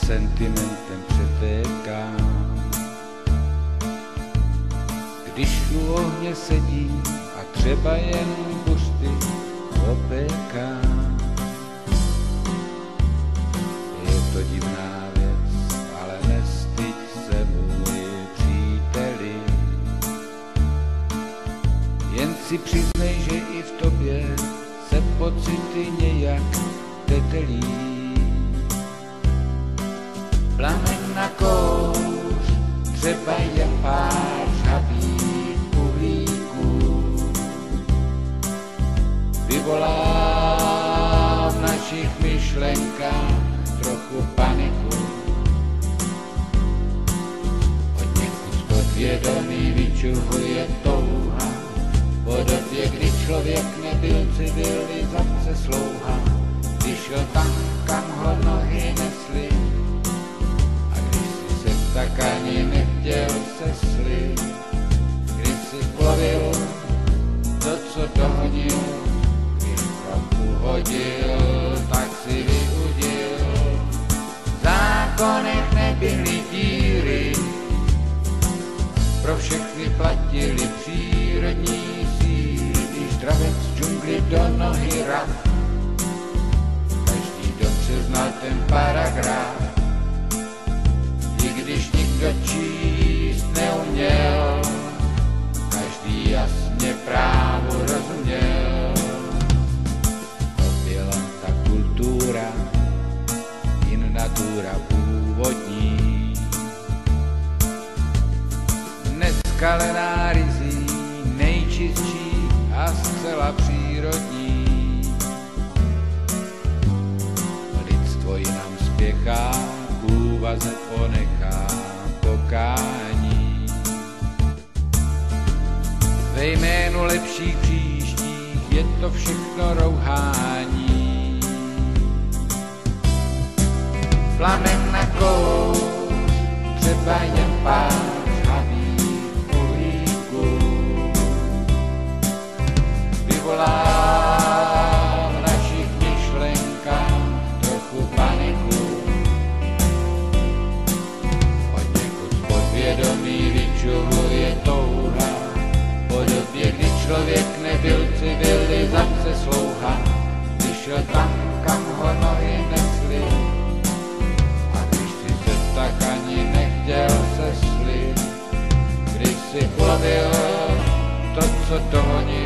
sentimentem přetékám. Když u ohně sedím a třeba jen buřty opékám. Je to divná věc, ale nestyď se, můj příteli. Jen si přiznej, že i v tobě se pocity nějak tetelí. Plamen na kouř, třeba jen pár žhavých uhlíků, vyvolá v našich myšlenkách trochu paniku. Od někud podvědomí vyčuhuje touha, v podobě, kdy člověk nebyl civilizace slouha, když šel tam, kam ho nohy nesly, a když si se tak ani nechtěl seslit, když si plovil to, co dohonil, když pravdu hodil, tak si vyudil. V zákonech nebyly díry, pro všechny platili přírodní síly, když dravec z džungli do nohy rad. Každý dobře znal ten paragraf, i když nikdo číst neuměl, každý jasně právu rozuměl. To byla ta kultura, in natura původní, neskalená rizí, nejčistší a zcela přírodní. Lidstvo jinam spěchá, k úvaze ponechá pokání. Ve jménu lepších příštích je to všechno rouhání. Plamen na kouř, třeba jen pár žhavých uhlíků, vyvolá v našich myšlenkách trochu paniku. Od někud z podvědomí vyčuhuje touha, v podobě, kdy člověk nebyl civilizace slouha, když šel tam, kam ho nohy nesly, a když si se tak ani nechtěl seslit, když si plovil to, co dohonil,